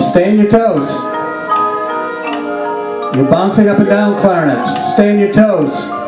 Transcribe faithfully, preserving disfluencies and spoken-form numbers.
Stay on your toes. You're bouncing up and down, clarinets. Stay on your toes.